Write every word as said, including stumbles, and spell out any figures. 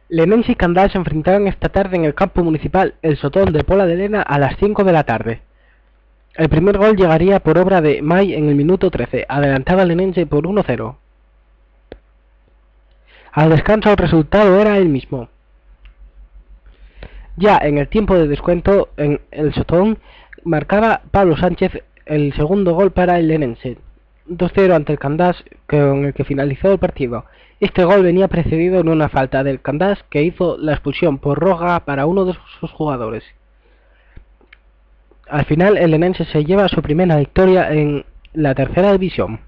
Lenense y Candás se enfrentaron esta tarde en el campo municipal El Sotón de Pola de Lena a las cinco de la tarde. El primer gol llegaría por obra de May en el minuto trece, adelantaba Lenense por uno cero. Al descanso el resultado era el mismo. Ya en el tiempo de descuento en El Sotón marcaba Pablo Sánchez el segundo gol para el Lenense, dos cero ante el Candás, con el que finalizó el partido. Este gol venía precedido de una falta del Candás que hizo la expulsión por roja para uno de sus jugadores. Al final el Lenense se lleva su primera victoria en la tercera división.